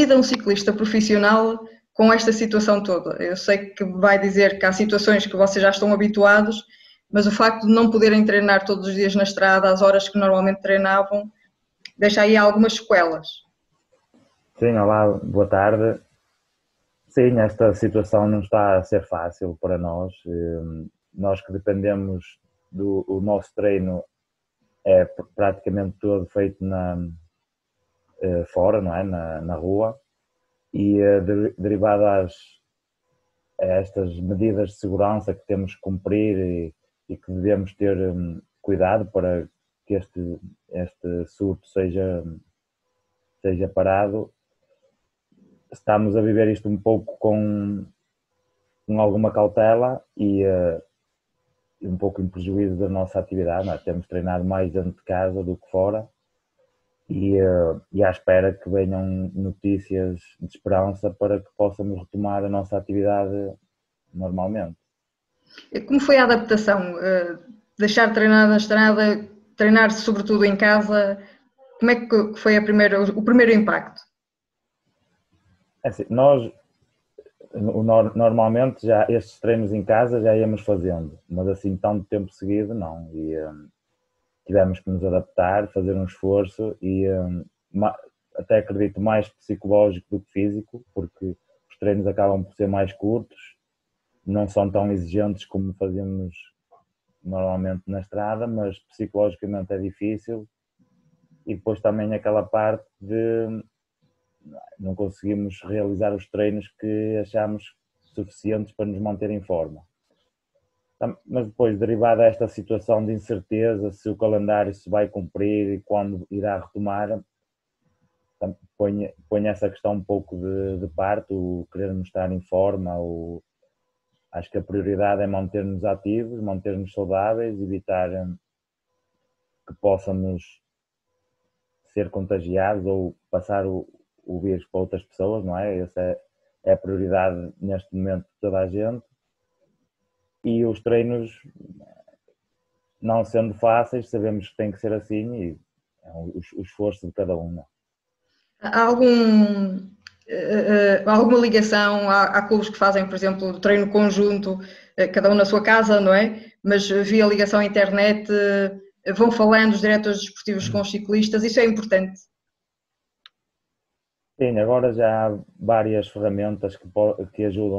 lida um ciclista profissional com esta situação toda? Eu sei que vai dizer que há situações que vocês já estão habituados, mas o facto de não poderem treinar todos os dias na estrada, às horas que normalmente treinavam, deixa aí algumas sequelas. Sim, olá, boa tarde. Sim, esta situação não está a ser fácil para nós. Nós que dependemos o nosso treino é praticamente todo feito fora, não é? Na rua, e derivado a estas medidas de segurança que temos que cumprir e que devemos ter cuidado para que este surto seja parado. Estamos a viver isto um pouco com alguma cautela e um pouco em prejuízo da nossa atividade. Nós temos treinado mais dentro de casa do que fora e à espera que venham notícias de esperança para que possamos retomar a nossa atividade normalmente. Como foi a adaptação? Deixar de treinar na estrada, treinar sobretudo em casa, como é que foi o primeiro impacto? É assim, nós normalmente já estes treinos em casa já íamos fazendo, mas assim tanto tempo seguido não, e tivemos que nos adaptar, fazer um esforço e até acredito mais psicológico do que físico, porque os treinos acabam por ser mais curtos, não são tão exigentes como fazemos normalmente na estrada, mas psicologicamente é difícil. E depois também aquela parte de não conseguimos realizar os treinos que achamos suficientes para nos manter em forma. Mas depois, derivada desta situação de incerteza, se o calendário se vai cumprir e quando irá retomar, põe essa questão um pouco de parte, o querermos estar em forma. Acho que a prioridade é manter-nos ativos, manter-nos saudáveis, evitar que possamos ser contagiados ou passar o vírus para outras pessoas, não é? Essa é a prioridade neste momento de toda a gente. E os treinos, não sendo fáceis, sabemos que tem que ser assim e é o esforço de cada um. Há alguma ligação? Há clubes que fazem, por exemplo, treino conjunto, cada um na sua casa, não é? Mas via ligação à internet, vão falando os diretores desportivos com os ciclistas, isso é importante. Sim, agora já há várias ferramentas que ajudam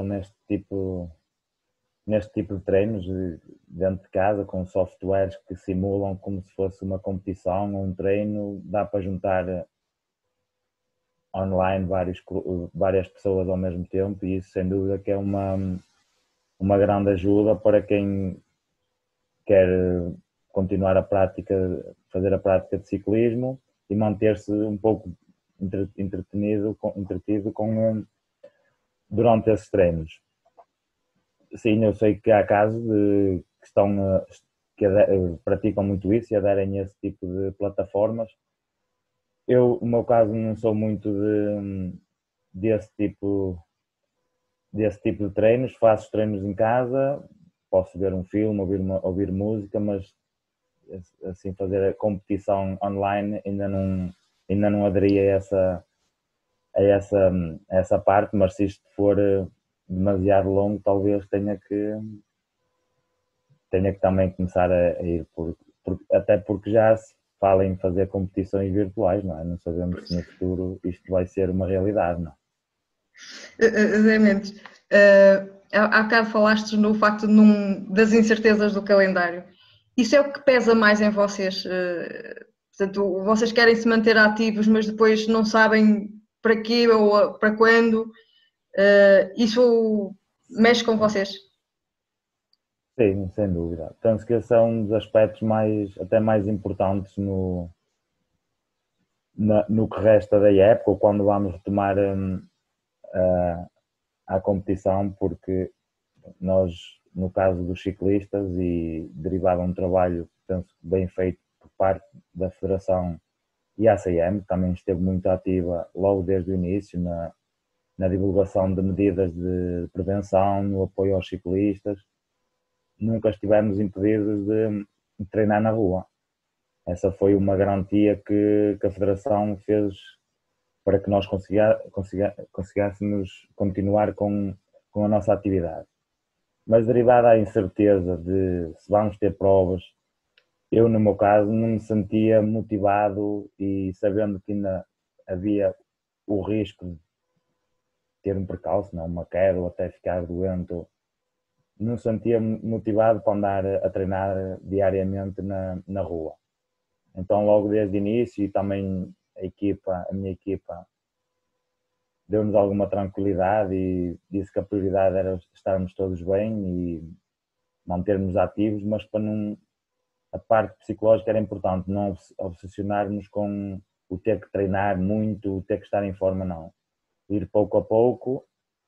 neste tipo de treinos dentro de casa, com softwares que simulam como se fosse uma competição ou um treino. Dá para juntar online várias pessoas ao mesmo tempo e isso sem dúvida que é uma grande ajuda para quem quer continuar fazer a prática de ciclismo e manter-se um pouco entretido durante esses treinos. Sim, eu sei que há casos que praticam muito isso e aderem a esse tipo de plataformas. No meu caso, não sou muito desse tipo de treinos. Faço treinos em casa, posso ver um filme, ouvir música, mas assim fazer a competição online ainda não aderi a essa parte, mas se isto for demasiado longo, talvez tenha que também começar a ir, até porque já se fala em fazer competições virtuais, não é? Não sabemos se no futuro isto vai ser uma realidade, não é? Zé Mendes, há bocado falaste no facto das incertezas do calendário. Isso é o que pesa mais em vocês? Portanto, vocês querem se manter ativos, mas depois não sabem para quê ou para quando. Isso mexe com vocês? Sim, sem dúvida. Penso que esse é um dos aspectos até mais importantes no que resta da época, ou quando vamos retomar a competição, porque nós, no caso dos ciclistas, e derivado de um trabalho, penso, bem feito por parte da Federação e a ACM, também esteve muito ativa logo desde o início na divulgação de medidas de prevenção, no apoio aos ciclistas. Nunca estivemos impedidos de treinar na rua. Essa foi uma garantia que a Federação fez para que nós consigássemos continuar com a nossa atividade. Mas derivada à incerteza de se vamos ter provas, eu no meu caso não me sentia motivado e sabendo que ainda havia o risco de ter um percalço, não, uma queda ou até ficar doente, não me sentia motivado para andar a treinar diariamente na rua. Então logo desde o início e também a minha equipa deu-nos alguma tranquilidade e disse que a prioridade era estarmos todos bem e mantermos ativos, mas para não, a parte psicológica era importante, não obsessionarmos com o ter que treinar muito, o ter que estar em forma, não. Ir pouco a pouco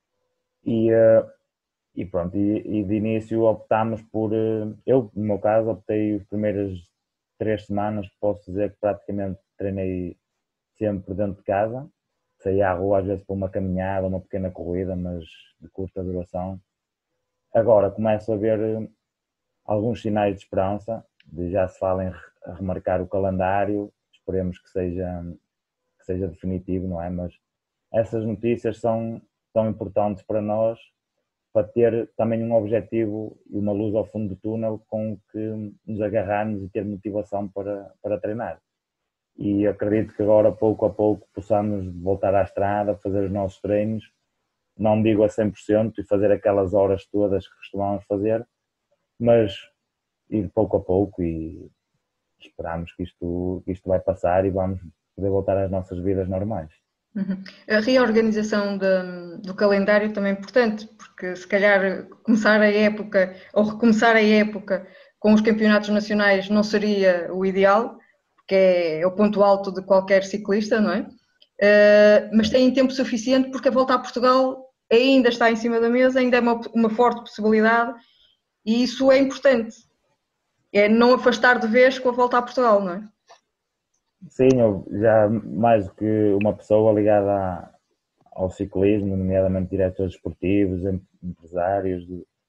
e pronto, e de início optámos por, eu no meu caso optei as primeiras 3 semanas, posso dizer que praticamente treinei sempre dentro de casa, saía à rua às vezes para uma caminhada, uma pequena corrida, mas de curta duração. Agora começo a ver alguns sinais de esperança, já se fala em remarcar o calendário, esperemos que seja definitivo, não é? Mas essas notícias são tão importantes para nós, para ter também um objetivo e uma luz ao fundo do túnel com que nos agarrarmos e ter motivação para treinar. E acredito que agora, pouco a pouco, possamos voltar à estrada, fazer os nossos treinos, não digo a 100% e fazer aquelas horas todas que costumamos fazer, mas ir pouco a pouco e esperamos que isto vai passar e vamos poder voltar às nossas vidas normais. Uhum. A reorganização do calendário também é importante, porque se calhar começar a época ou recomeçar a época com os campeonatos nacionais não seria o ideal, porque é o ponto alto de qualquer ciclista, não é? Mas têm tempo suficiente porque a volta a Portugal ainda está em cima da mesa, ainda é uma forte possibilidade e isso é importante. É não afastar de vez com a volta a Portugal, não é? Sim, eu já mais do que uma pessoa ligada ao ciclismo, nomeadamente diretores esportivos, empresários,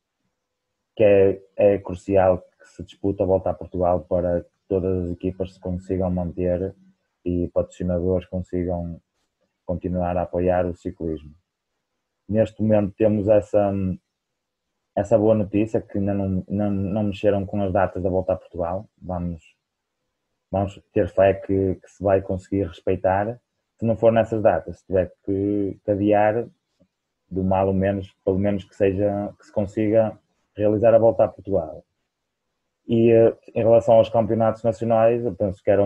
que é crucial que se disputa a volta a Portugal para que todas as equipas se consigam manter e patrocinadores consigam continuar a apoiar o ciclismo. Neste momento temos essa boa notícia que ainda não mexeram com as datas da volta a Portugal. Vamos ter fé que se vai conseguir respeitar. Se não for nessas datas, se tiver que adiar, do mal ou menos, pelo menos que se consiga realizar a volta a Portugal. E em relação aos campeonatos nacionais, eu penso que era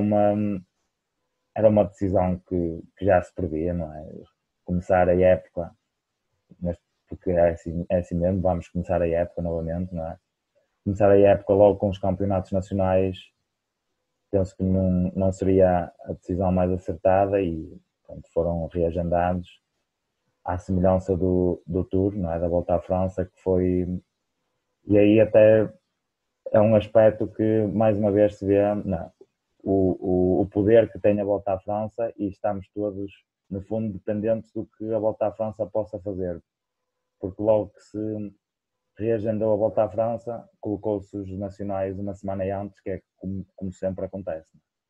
uma decisão que já se previa, não é? Começar a época, porque é assim mesmo, vamos começar a época novamente, não é? Começar a época logo com os campeonatos nacionais, penso que não seria a decisão mais acertada e pronto, foram reagendados à semelhança do Tour, não é? Da Volta à França, que foi... E aí até é um aspecto que mais uma vez se vê, não, o poder que tem a Volta à França e estamos todos, no fundo, dependentes do que a Volta à França possa fazer. Porque logo que se reagendou a Volta à França, colocou-se os nacionais uma semana antes, que é como sempre acontece.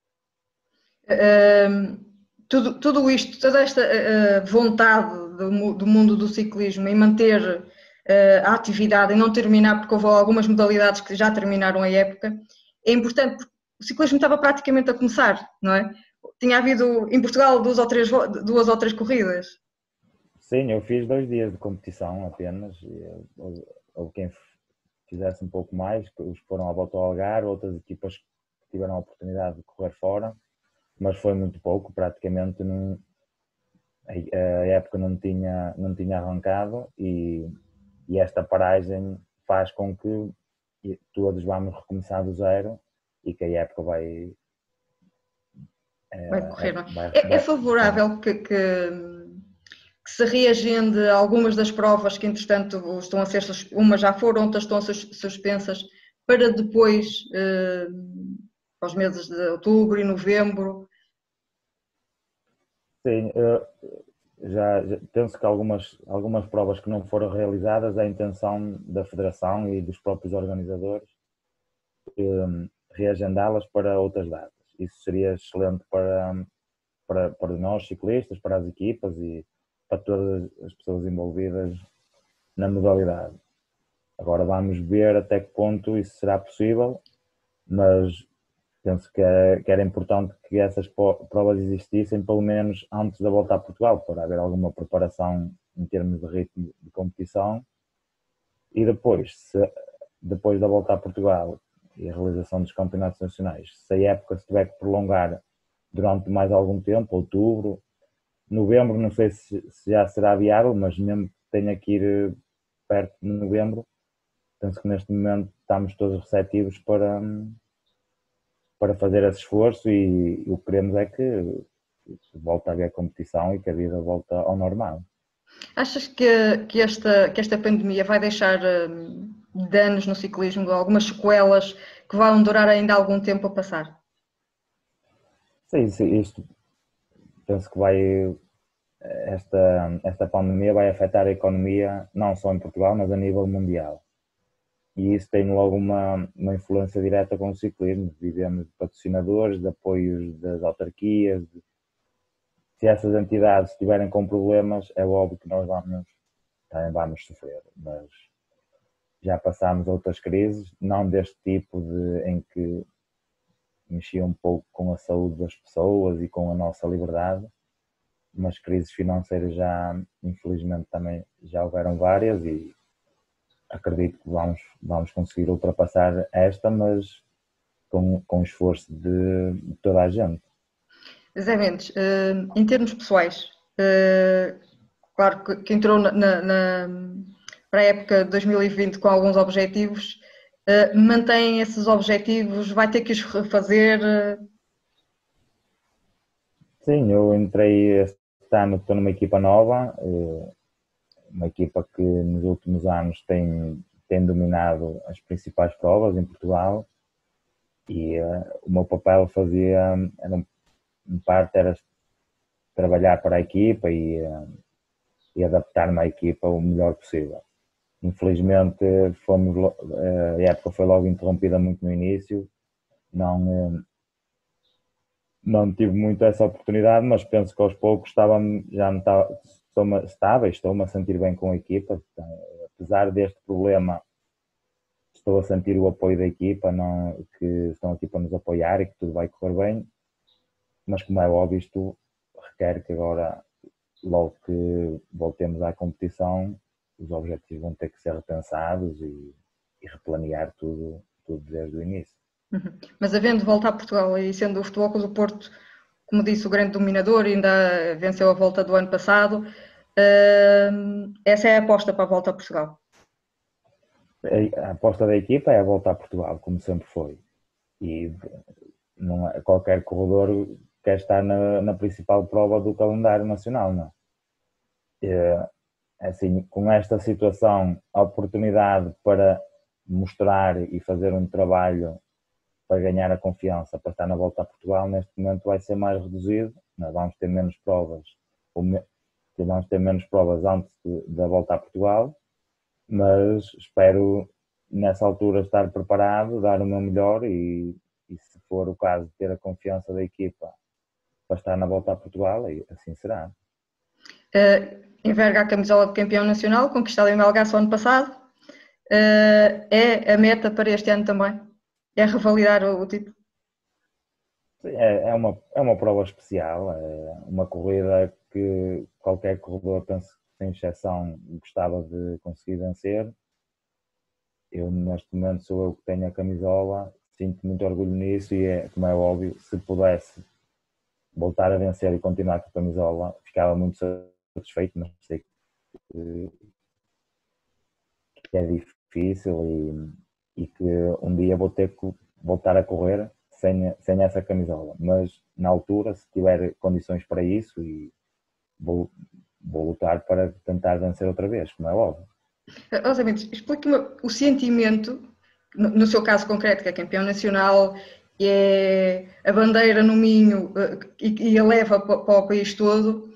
Tudo isto, toda esta vontade do mundo do ciclismo em manter a atividade e não terminar, porque houve algumas modalidades que já terminaram a época, é importante porque o ciclismo estava praticamente a começar, não é? Tinha havido em Portugal duas ou três corridas. Sim, eu fiz 2 dias de competição apenas. Houve quem fizesse um pouco mais, os que foram à Volta ao Algarve, outras equipas que tiveram a oportunidade de correr fora, mas foi muito pouco, praticamente a época não tinha arrancado e esta paragem faz com que todos vamos recomeçar do zero e que a época vai correr, não é? É favorável que se reagende a algumas das provas que, entretanto, estão a ser, umas já foram, outras estão a ser suspensas, para depois, aos meses de outubro e novembro. Sim, já penso que algumas provas que não foram realizadas, a intenção da Federação e dos próprios organizadores reagendá-las para outras datas. Isso seria excelente para nós ciclistas, para as equipas e para todas as pessoas envolvidas na modalidade. Agora vamos ver até que ponto isso será possível, mas penso que era importante que essas provas existissem pelo menos antes da volta a Portugal, para haver alguma preparação em termos de ritmo de competição. E depois da volta a Portugal e a realização dos campeonatos nacionais, se a época se tiver que prolongar durante mais algum tempo, outubro, novembro, não sei se já será viável, mas mesmo que tenha que ir perto de novembro, penso que neste momento estamos todos receptivos para fazer esse esforço e o que queremos é que volte a haver competição e que a vida volte ao normal. Achas que esta pandemia vai deixar danos no ciclismo, algumas sequelas que vão durar ainda algum tempo a passar? Sim, isto penso que esta pandemia vai afetar a economia não só em Portugal, mas a nível mundial. E isso tem logo uma influência direta com o ciclismo. Vivemos de patrocinadores, de apoios das autarquias. Se essas entidades estiverem com problemas, é óbvio que nós também vamos sofrer. Mas já passámos outras crises, não deste tipo em que mexia um pouco com a saúde das pessoas e com a nossa liberdade, mas crises financeiras infelizmente também já houveram várias e acredito que vamos conseguir ultrapassar esta, mas com esforço de toda a gente. Zé Mendes, em termos pessoais, claro que entrou para a época de 2020 com alguns objetivos, mantém esses objetivos, vai ter que os refazer? Sim, eu entrei este ano, estou numa equipa nova, uma equipa que nos últimos anos tem dominado as principais provas em Portugal e o meu papel em parte era trabalhar para a equipa e adaptar-me à equipa o melhor possível. Infelizmente a época foi logo interrompida muito no início, não tive muito essa oportunidade, mas penso que aos poucos estou-me a sentir bem com a equipa. Apesar deste problema, estou a sentir o apoio da equipa, que estão aqui para nos apoiar e que tudo vai correr bem, mas como é óbvio, isto requer que agora, logo que voltemos à competição, os objetivos vão ter que ser repensados e replanear tudo desde o início. Mas havendo volta a Portugal e sendo o Futebol Clube do Porto, como disse, o grande dominador, ainda venceu a volta do ano passado, essa é a aposta para a volta a Portugal? A aposta da equipa é a volta a Portugal, como sempre foi. E qualquer corredor quer estar na principal prova do calendário nacional, não é? Assim, com esta situação, a oportunidade para mostrar e fazer um trabalho para ganhar a confiança, para estar na volta a Portugal, neste momento vai ser mais reduzido. Nós vamos ter menos provas, antes da volta a Portugal, mas espero nessa altura estar preparado, dar o meu melhor e se for o caso, ter a confiança da equipa para estar na volta a Portugal, e assim será. Enverga a camisola de campeão nacional, conquistada em Melgaço ano passado. É a meta para este ano também? É revalidar o título? É uma prova especial, é uma corrida que qualquer corredor, penso que sem exceção, gostava de conseguir vencer. Eu neste momento sou eu que tenho a camisola, sinto muito orgulho nisso e como é óbvio, se pudesse voltar a vencer e continuar com a camisola, ficava muito satisfeito, mas sei que é difícil e que um dia vou ter que voltar a correr sem essa camisola, mas na altura, se tiver condições para isso, vou lutar para tentar vencer outra vez, como é óbvio. Exatamente, explique-me o sentimento, no seu caso concreto, que é campeão nacional, e é a bandeira no Minho e a leva para o país todo,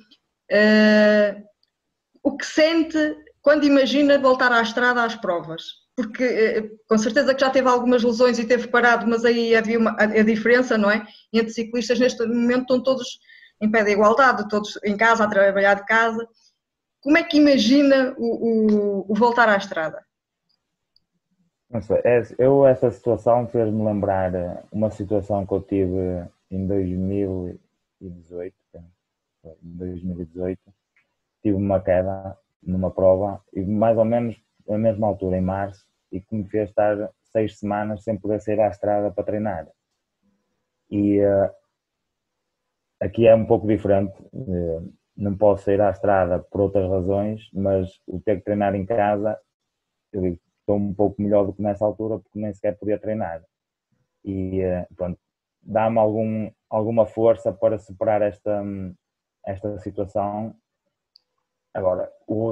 o que sente quando imagina voltar à estrada às provas? Porque com certeza que já teve algumas lesões e teve parado, mas aí havia a diferença, não é? Entre ciclistas neste momento estão todos em pé de igualdade, todos em casa, a trabalhar de casa. Como é que imagina o voltar à estrada? Não sei, essa situação fez-me lembrar uma situação que eu tive em 2018. Em 2018, tive uma queda numa prova e mais ou menos na mesma altura, em março, e que me fez estar 6 semanas sem poder sair à estrada para treinar. E aqui é um pouco diferente, não posso sair à estrada por outras razões, mas o ter que treinar em casa, eu digo, estou um pouco melhor do que nessa altura porque nem sequer podia treinar. E pronto, dá-me alguma força para superar esta situação. Agora,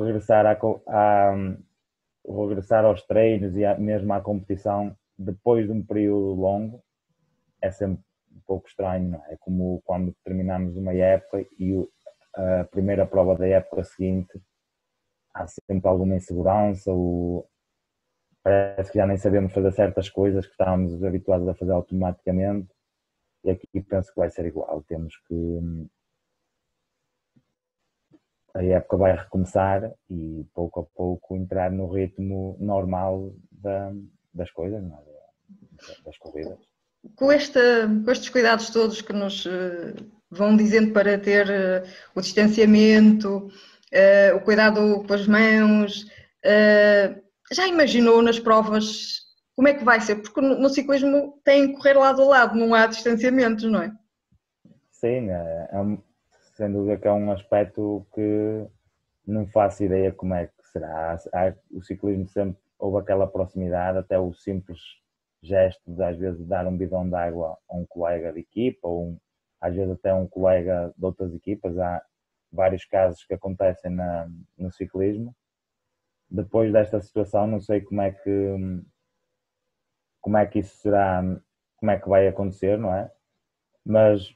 o regressar aos treinos e mesmo à competição depois de um período longo é sempre um pouco estranho, não é? É como quando terminamos uma época e a primeira prova da época seguinte há sempre alguma insegurança, parece que já nem sabemos fazer certas coisas que estávamos habituados a fazer automaticamente, e aqui penso que vai ser igual. Temos que a época vai recomeçar e pouco a pouco entrar no ritmo normal das coisas, não é? Das corridas. Com estes cuidados todos que nos vão dizendo para ter o distanciamento, o cuidado com as mãos, já imaginou nas provas como é que vai ser? Porque no ciclismo tem que correr lado a lado, não há distanciamentos, não é? Sim, sem dúvida que é um aspecto que não faço ideia como é que será. O ciclismo sempre houve aquela proximidade, até o simples gesto de às vezes dar um bidão de água a um colega de equipa, ou às vezes até um colega de outras equipas. Há vários casos que acontecem no ciclismo. Depois desta situação não sei como é que isso será, como é que vai acontecer, não é? Mas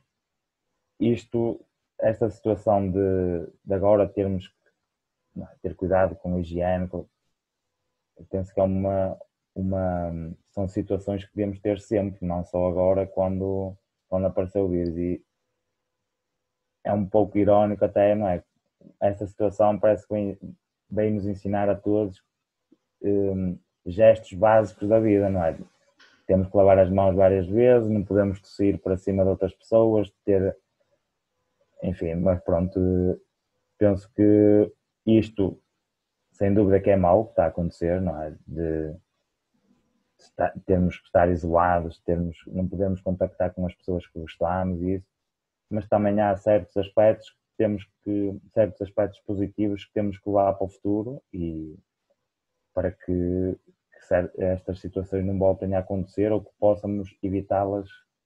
esta situação de agora termos que ter cuidado com a higiene, eu penso que são situações que devemos ter sempre, não só agora quando apareceu o vírus. E é um pouco irónico até, não é? Esta situação parece que vem nos ensinar a todos gestos básicos da vida, não é? Temos que lavar as mãos várias vezes, não podemos tossir para cima de outras pessoas, enfim, mas pronto, penso que isto, sem dúvida que é mau o que está a acontecer, não é? Termos que estar isolados, não podemos contactar com as pessoas que gostamos e isso, mas também há certos aspectos positivos que temos que levar para o futuro e para que estas situações não voltem a acontecer ou que possamos evitá-las,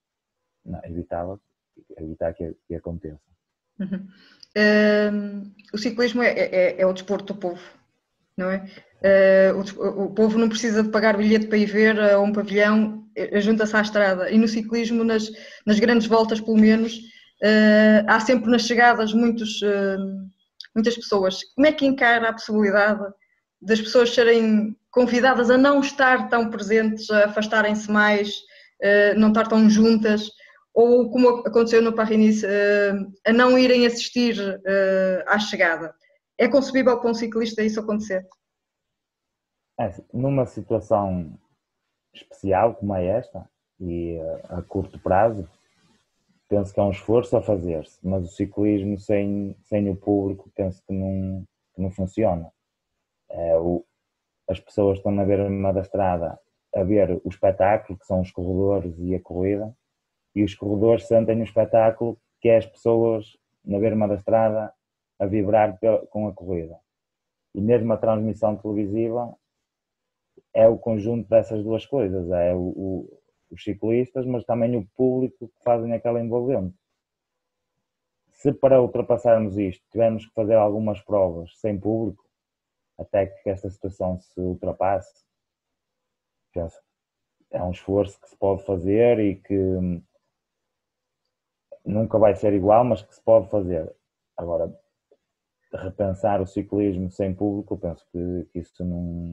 evitar que aconteça. Uhum. O ciclismo é o desporto do povo, não é? O povo não precisa de pagar bilhete para ir ver a um pavilhão, junta-se à estrada. E no ciclismo, nas grandes voltas, pelo menos, há sempre nas chegadas muitas pessoas. Como é que encara a possibilidade das pessoas serem convidadas a não estar tão presentes, a afastarem-se mais, não estar tão juntas? Ou como aconteceu no Paris-Nice, a não irem assistir à chegada? É concebível para um ciclista isso acontecer? Numa situação especial como é esta, e a curto prazo, penso que é um esforço a fazer-se, mas o ciclismo sem o público penso que não funciona. As pessoas estão na beira da estrada a ver o espetáculo, que são os corredores e a corrida, e os corredores sentem o espetáculo, que é as pessoas na beira da estrada a vibrar com a corrida. E mesmo a transmissão televisiva é o conjunto dessas duas coisas, é os ciclistas, mas também o público que fazem aquela envolvente. Se para ultrapassarmos isto tivermos que fazer algumas provas sem público, até que esta situação se ultrapasse, penso, é um esforço que se pode fazer e que nunca vai ser igual, mas que se pode fazer. Agora, repensar o ciclismo sem público, eu penso que isso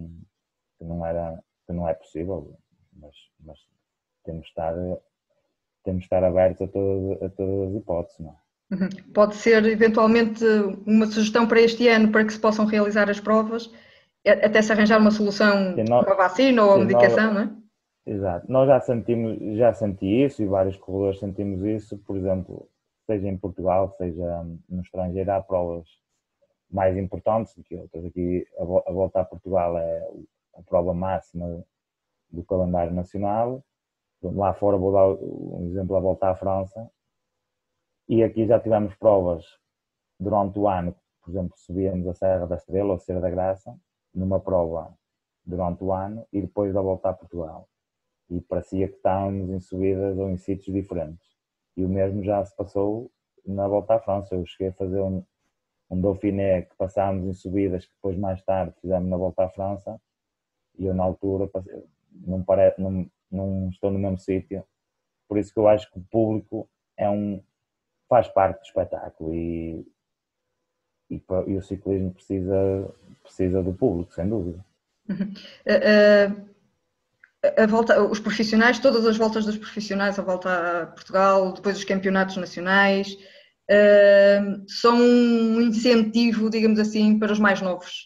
que não é possível, mas temos de estar abertos a todas as hipóteses, não é? Uhum. Pode ser eventualmente uma sugestão para este ano para que se possam realizar as provas, até se arranjar uma solução, Sim, nós, uma vacina ou a sim, nós, medicação, não é? exato. Nós já senti isso e vários corredores sentimos isso, por exemplo, seja em Portugal, seja no estrangeiro, há provas mais importantes do que outras. Aqui a volta a Portugal é a prova máxima do calendário nacional. Lá fora vou dar um exemplo, a volta à França. E aqui já tivemos provas durante o ano, por exemplo, subíamos a Serra da Estrela ou a Serra da Graça, numa prova durante o ano e depois da volta a Portugal. E parecia que estávamos em subidas ou em sítios diferentes. E o mesmo já se passou na volta à França. Eu cheguei a fazer um Dauphiné que passámos em subidas que depois mais tarde fizemos na volta à França e eu na altura não estou no mesmo sítio. Por isso que eu acho que o público faz parte do espetáculo e o ciclismo precisa do público, sem dúvida. Uhum. A volta, os profissionais, todas as voltas dos profissionais, a volta a Portugal, depois os campeonatos nacionais, são um incentivo, digamos assim, para os mais novos.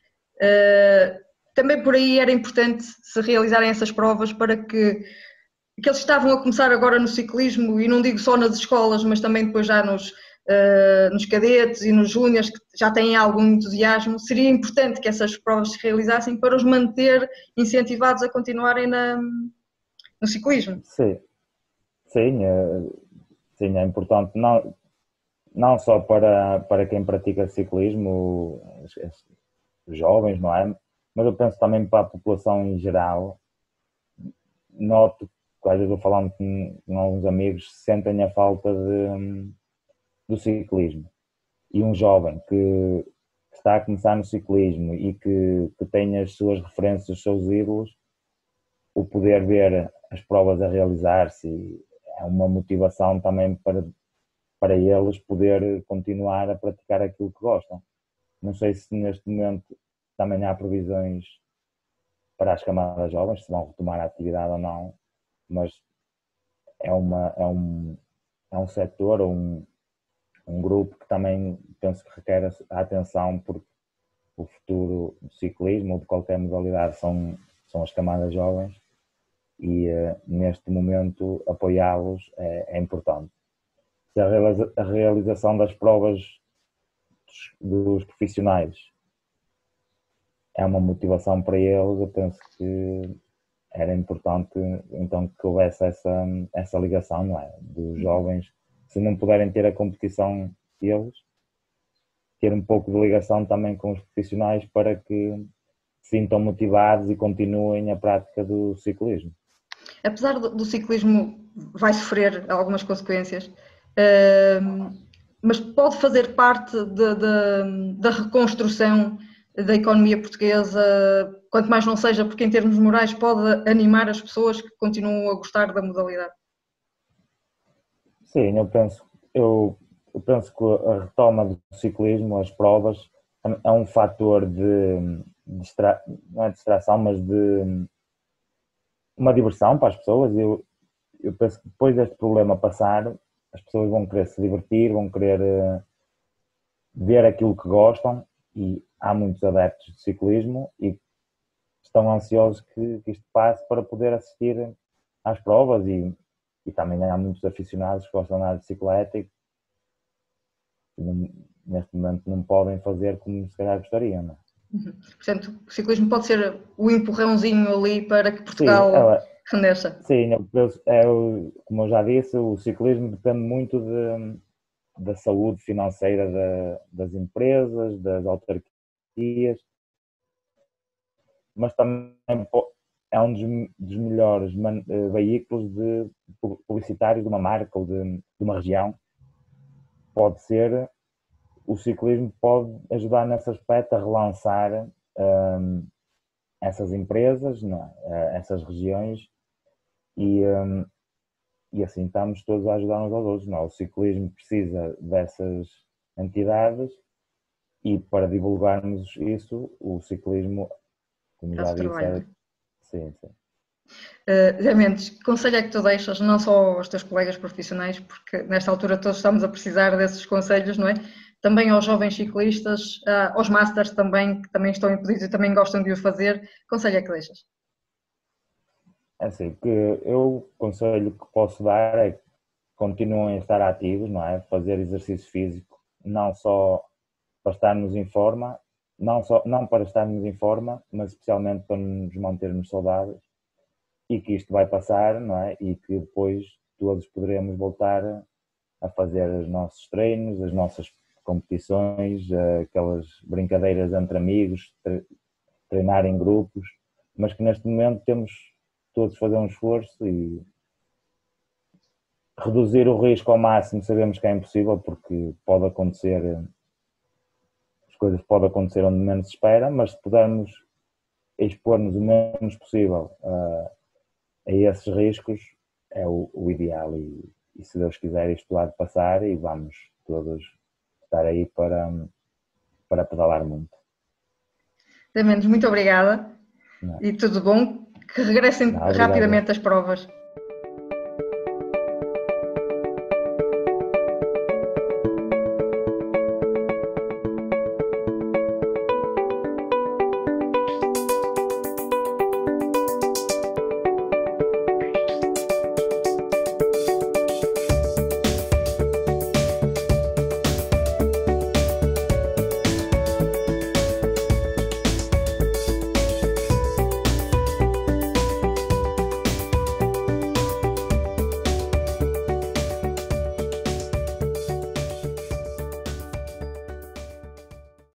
Também por aí era importante se realizarem essas provas para que eles estavam a começar agora no ciclismo, e não digo só nas escolas, mas também depois já nos cadetes e nos júniores, que já têm algum entusiasmo, seria importante que essas provas se realizassem para os manter incentivados a continuarem no ciclismo. Sim, sim, sim, é importante não só para quem pratica ciclismo, os jovens, não é? Mas eu penso também para a população em geral. Noto que às vezes eu falando com alguns amigos sentem a falta do ciclismo. E um jovem que está a começar no ciclismo e que tem as suas referências, os seus ídolos, o poder ver as provas a realizar-se é uma motivação também para eles poder continuar a praticar aquilo que gostam. Não sei se neste momento também há previsões para as camadas jovens, se vão retomar a atividade ou não, mas é um setor, um grupo que também penso que requer a atenção, porque o futuro do ciclismo ou de qualquer modalidade são as camadas jovens e neste momento apoiá-los é importante. Se a realização das provas dos profissionais é uma motivação para eles, eu penso que era importante então que houvesse essa ligação, não é? Dos jovens, se não puderem ter a competição deles, ter um pouco de ligação também com os profissionais para que se sintam motivados e continuem a prática do ciclismo. Apesar do ciclismo vai sofrer algumas consequências, mas pode fazer parte da reconstrução da economia portuguesa, quanto mais não seja, porque em termos morais pode animar as pessoas que continuam a gostar da modalidade. Sim, eu penso que a retoma do ciclismo, as provas, é um fator não é de distração, mas de uma diversão para as pessoas. Eu penso que depois deste problema passar, as pessoas vão querer se divertir, vão querer ver aquilo que gostam e há muitos adeptos de ciclismo e estão ansiosos que isto passe para poder assistir às provas e também há muitos aficionados que gostam de andar de bicicleta e que neste momento não podem fazer como se calhar gostariam. Não é? Portanto, o ciclismo pode ser o empurrãozinho ali para que Sim, Portugal renasça. sim, como eu já disse, o ciclismo depende muito da saúde financeira das empresas, das autarquias, mas também é um dos melhores veículos publicitários de uma marca ou de uma região. Pode ser, o ciclismo pode ajudar nesse aspecto a relançar essas empresas, não é? Essas regiões e assim estamos todos a ajudar uns aos outros. Não é? O ciclismo precisa dessas entidades e para divulgarmos isso, o ciclismo, como já Faz o disse, trabalho, não é? sim, sim. Zé Mendes, que conselho é que tu deixas, não só aos teus colegas profissionais, porque nesta altura todos estamos a precisar desses conselhos, não é? Também aos jovens ciclistas, aos masters também, que também estão impedidos e também gostam de o fazer, que conselho é que deixas? É assim, que eu conselho que posso dar é que continuem a estar ativos, não é? Fazer exercício físico, não só para estarmos em forma, não para estarmos em forma, mas especialmente para nos mantermos saudáveis e que isto vai passar, não é? E que depois todos poderemos voltar a fazer os nossos treinos, as nossas competições, aquelas brincadeiras entre amigos, treinar em grupos, mas que neste momento temos todos fazer um esforço e reduzir o risco ao máximo. Sabemos que é impossível porque pode acontecer, as coisas podem acontecer onde menos se espera, mas se pudermos expor-nos o menos possível a esses riscos é o ideal e se Deus quiser isto há de passar e vamos todos estar aí para pedalar muito. Zé Mendes, muito obrigada Não, e tudo bom, que regressem não, obrigado. rapidamente as provas.